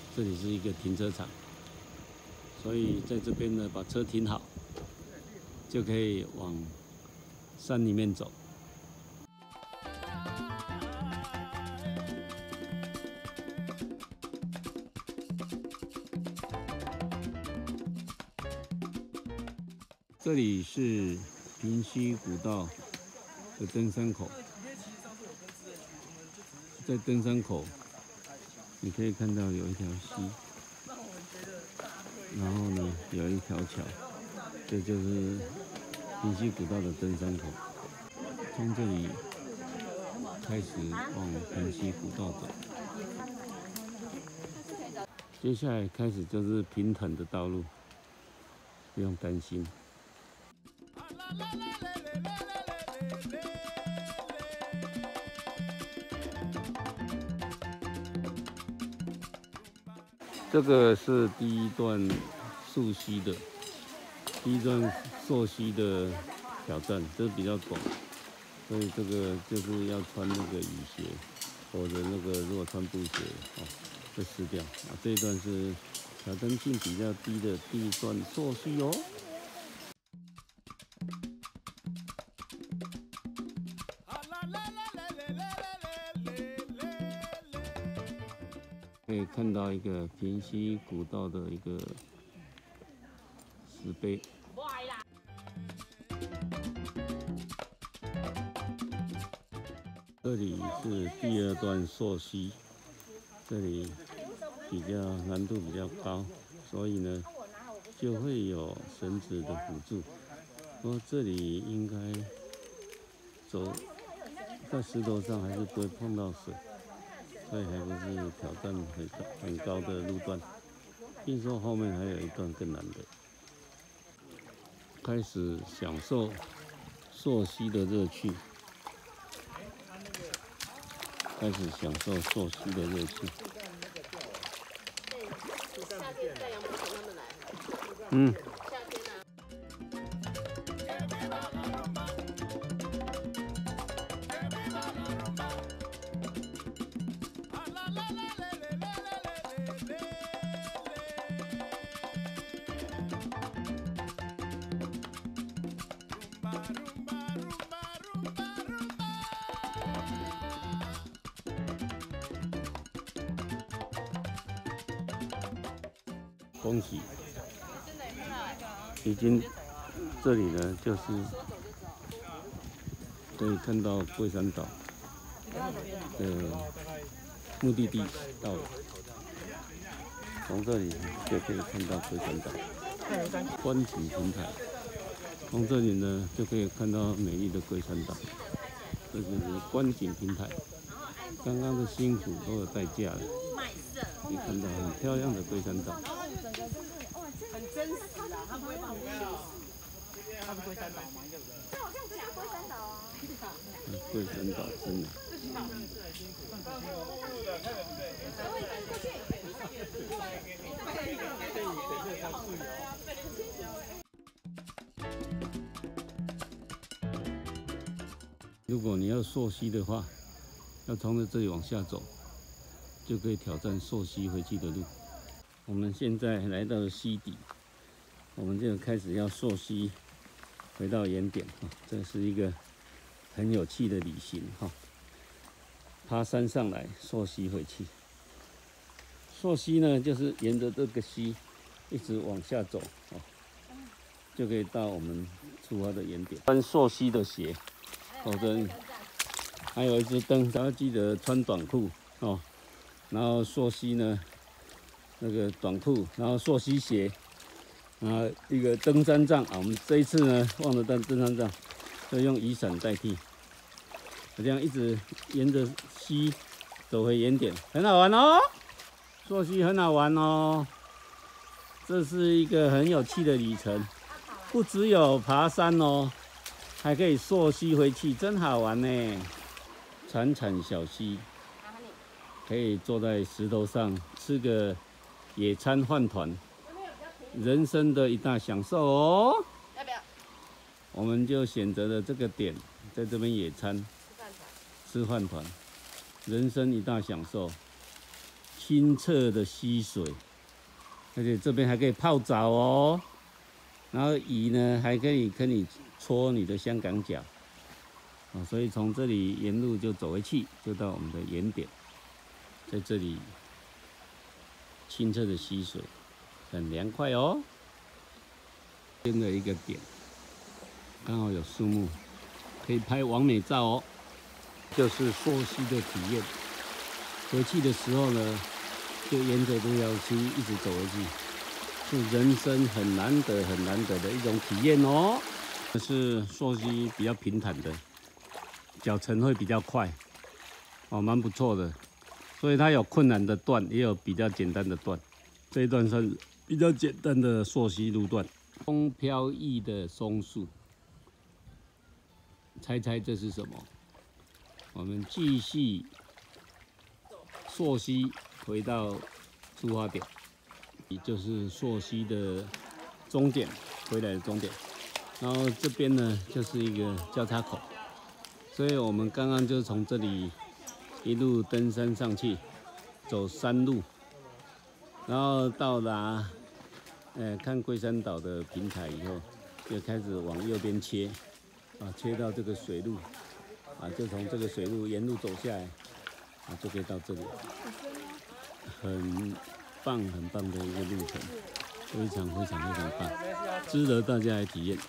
这里是一个停车场，所以在这边呢，把车停好，就可以往山里面走。这里是平溪古道的登山口，在登山口，你可以看到有一条溪，然后呢有一条桥，这就是平溪古道的登山口。从这里开始往平溪古道走，接下来开始就是平坦的道路，不用担心。这个是第一段溯溪的，第一段溯溪的挑战，这比较短，所以这个就是要穿那个雨鞋，否则那个如果穿布鞋会湿掉啊。这一段是挑战性比较低的第一段溯溪哦。可以看到一个平溪古道的一个石碑。这里是第二段溯溪，这里难度比较高，所以呢就会有绳子的辅助。不过这里应该走在石头上还是不会碰到水。所以还不是挑战很高的路段，听说后面还有一段更难的。开始享受溯溪的乐趣，开始享受溯溪的乐趣。 夏天带杨伯成他们来。 嗯。 夏天啊。 恭喜！已经这里呢，就是可以看到龟山岛的目的地到了。从这里就可以看到龟山岛观景平台。从这里呢，就可以看到美丽的龟山岛。这就是观景平台。刚刚的辛苦都有代价了。可以看到很漂亮的龟山岛。 很真实啊，他不会把我们他是龟山岛吗？对，好像讲龟山岛啊。 龟山岛真的。如果你要溯溪的话，要从这里往下走，就可以挑战溯溪回去的路。我们现在来到了溪底，我们就开始要溯溪回到原点。这是一个很有趣的旅行哈，爬山上来，溯溪回去。溯溪呢，就是沿着这个溪一直往下走，就可以到我们出发的原点。穿溯溪的鞋，否则还有一支灯，大家记得穿短裤哦。然后溯溪呢，那个短裤，然后溯溪鞋，一个登山杖啊。我们这一次呢，忘了带登山杖，所以用雨伞代替。这样一直沿着溪走回原点，很好玩哦。溯溪很好玩哦，这是一个很有趣的旅程，不只有爬山哦，还可以溯溪回去，真好玩呢。潺潺小溪，可以坐在石头上吃个野餐饭团，人生的一大享受哦。 要不要？ 我们就选择了这个点，在这边野餐，吃饭团，人生一大享受。 清澈的溪水，而且这边还可以泡澡哦。然后鱼呢，还可以跟你搓你的香港脚，所以从这里沿路就走回去，就到我们的原点，在这里清澈的溪水，很凉快哦。这边的一个点，刚好有树木，可以拍完美照哦。就是溯溪的体验，回去的时候呢，就沿着这条溪一直走回去。是人生很难得的一种体验哦。这是溯溪比较平坦的，脚程会比较快，蛮不错的。所以它有困难的段，也有比较简单的段。这一段算比较简单的溯溪路段。风飘逸的松树，猜猜这是什么？我们继续溯溪回到出发点。也就是溯溪的终点，回来的终点。然后这边呢，就是一个交叉口，所以我们刚刚就从这里一路登山上去，走山路，然后到达看龟山岛的平台以后，就开始往右边切，切到这个水路，就从这个水路沿路走下来，就可以到这里，很棒的一个路程，非常棒，值得大家来体验。